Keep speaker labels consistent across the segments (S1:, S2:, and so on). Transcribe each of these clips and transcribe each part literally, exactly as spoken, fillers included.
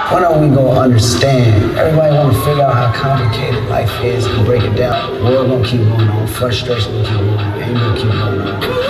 S1: When are we gonna understand? Everybody wanna figure out how complicated life is and break it down. War gonna keep going on, frustration gonna keep going on, anger gonna keep going on.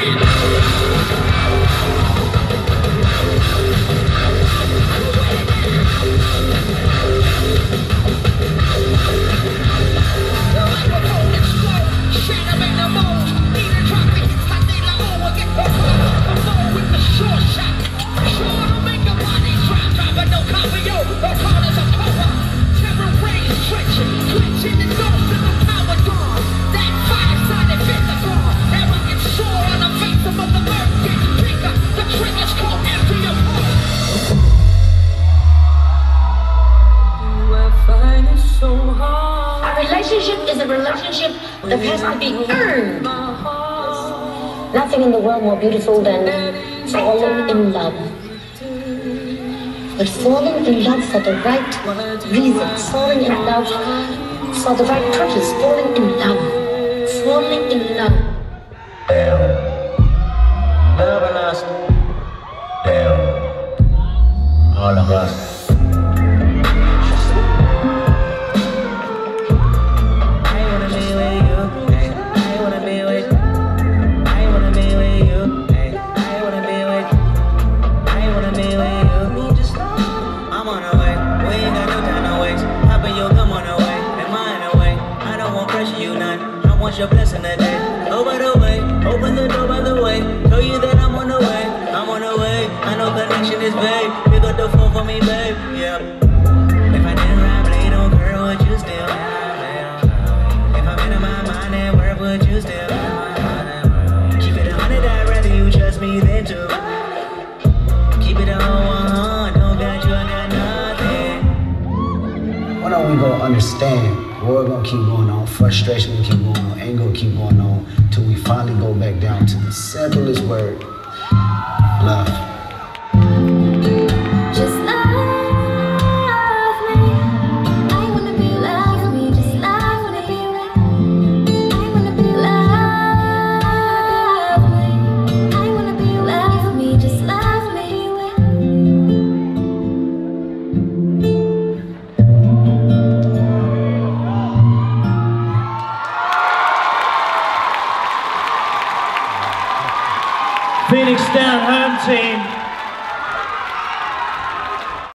S2: Relationship is a relationship that has to be earned. Nothing in the world more beautiful than falling in love. But falling in love for the right reasons, falling in love for the right purpose, falling in love, falling in love.
S3: Damn. Love and lust. Damn. All of us. Your blessing today. Oh, by the way, open the door by the way. Tell you that I'm on the way. I'm on the way. I know connection is vague. Pick up the phone for me, babe. Yeah. If I didn't ride, blade on girl, would you still have? If I'm in my mind and where would you still have? Keep it a hundred, I'd rather you trust me than to. Keep it on one, don't got you, I got nothing.
S1: When are we gonna understand? War gonna keep going on, frustration gonna keep going on, anger gonna keep going on, till we finally go back down to the simplest word, love.
S4: Just love me. I wanna be loved me. Just love me. I wanna be loved me. I wanna be loved me. Just love me.
S5: Phoenix Down Home Team.